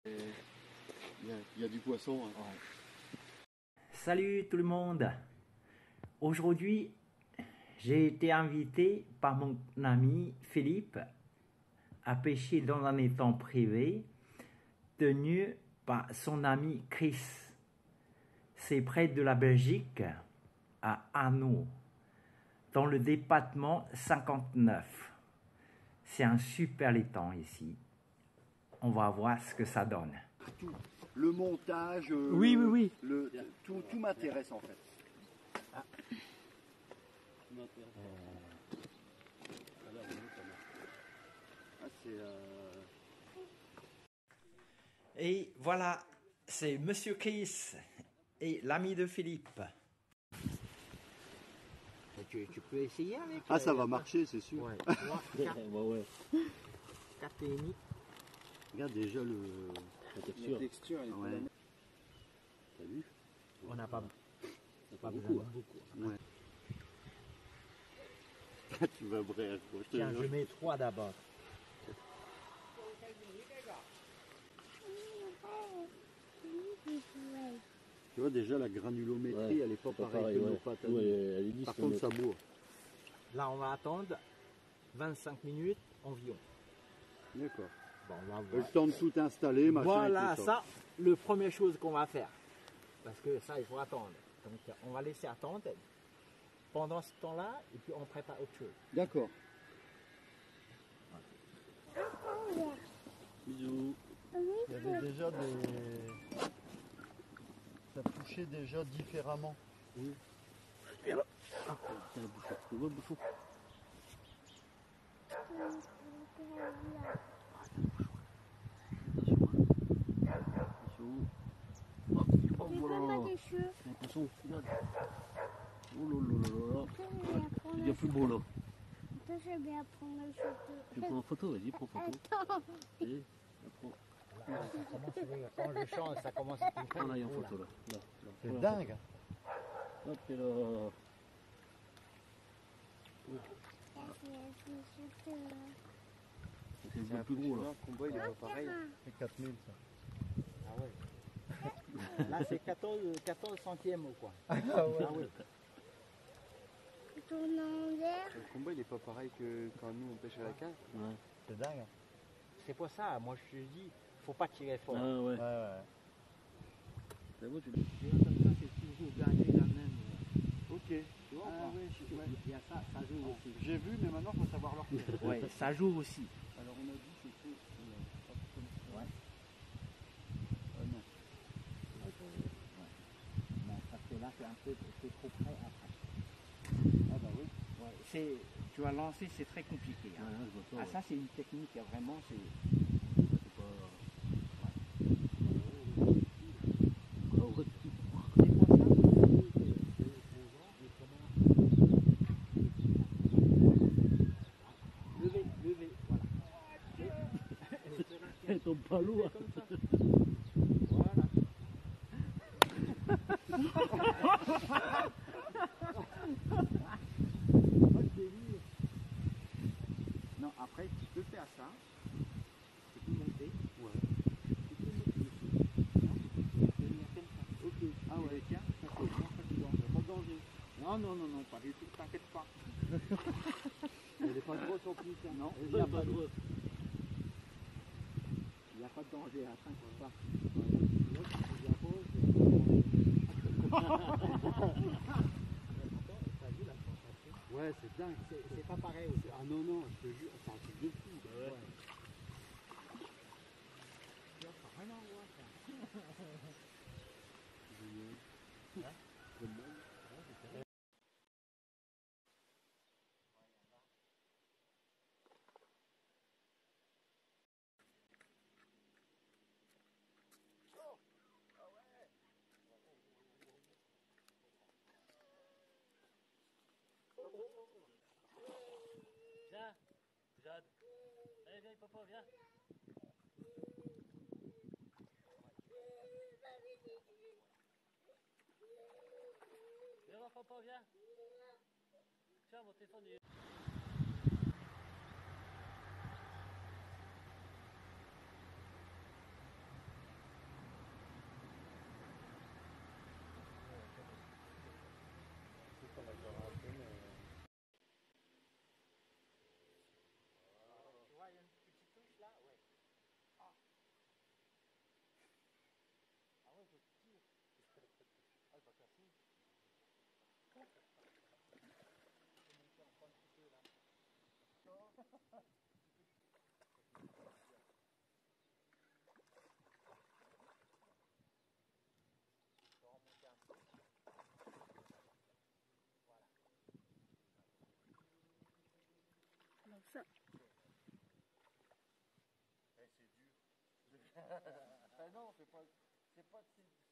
Il y a du poisson. Hein. Ouais. Salut tout le monde. Aujourd'hui, j'ai été invité par mon ami Philippe à pêcher dans un étang privé tenu par son ami Chris. C'est près de la Belgique, à Hanau, dans le département 59. C'est un super étang ici. On va voir ce que ça donne. Tout. Le montage, oui. Tout m'intéresse en fait. Ah. Et voilà, c'est Monsieur Chris et l'ami de Philippe. Tu peux essayer avec... Ah, ça va marcher, c'est sûr. Ouais. Ouais. KPNI. Regarde déjà la texture. Elle est ouais. T'as vu? On n'a pas beaucoup. Ouais. Tu vas briller. Tiens, je mets 3 d'abord. Tu vois déjà la granulométrie, elle est pas pareille que nos pâtes. Par contre, ça bourre. Là, on va attendre 25 minutes environ. D'accord. Bon, on va voir. Le temps de tout installer, machin. Voilà, ça, la première chose qu'on va faire. Parce que ça, il faut attendre. Donc, on va laisser attendre pendant ce temps-là, et puis on prépare autre chose. D'accord. Bisous. Il y avait déjà des... Ça touchait déjà différemment. Oui. Viens là. Ah, tiens, bouchon. Oh voilà. Attention, regarde. Oh là. Il y a plus beau là. Attends, je vais bien prendre la photo. Tu prends en photo, vas-y, prends photo. Attends. Et, Voilà, ça commence, quand je change, ça commence à être prends là, en photo là. C'est dingue. Hop, et là. C'est un peu plus gros là. Le combat il est pas pareil. C'est 4000 ça. Ah ouais. Là c'est 14 centièmes ou quoi. Ah ouais. Ah ouais. Tourne en l'air. Le combat il est pas pareil que quand nous on pêche à la canne. Ouais. C'est dingue. C'est pour ça, moi je te dis, faut pas tirer fort. Ah ouais. Ouais. C'est bon, tu Comme ça, c'est toujours gagner la même. Ok. Tu vois, il y a ça, ça joue aussi. J'ai vu, mais maintenant il faut savoir leur faire. Ouais, ça joue aussi. Alors on a dit que c'était... Ouais. Non. Non, parce que là, c'est trop près après. Ah bah oui. Ouais, tu vas lancer, c'est très compliqué. Hein. Ouais, je vois ça, Ça, c'est une technique, vraiment, c'est... C'est pas... Levez, voilà. Elle tombe pas lourd. Voilà. Non, après, tu peux faire ça. Tu peux monter. Ouais. Tu peux monter dessus. Non, tu peux tenir comme ça. Ok. Ah ouais, tiens, ça c'est bon, ça c'est bon. Il n'y a pas de danger. Non, pas du tout, t'inquiète pas. Elle n'est pas grosse en plus. Hein. Non, elle n'est pas grosse. Il n'y a pas de danger, t'inquiète pas. Ouais, c'est dingue. C'est pas pareil aussi. Ah non, je te jure, c'est un truc de fou. Ouais. Ça n'a rien à voir, ça. Génial. C'est bon. Viens, Jade. Allez, viens, papa, viens. Viens voir papa, viens. Tiens, mon téléphone il est... Comme ça. C'est dur. Ah non, c'est pas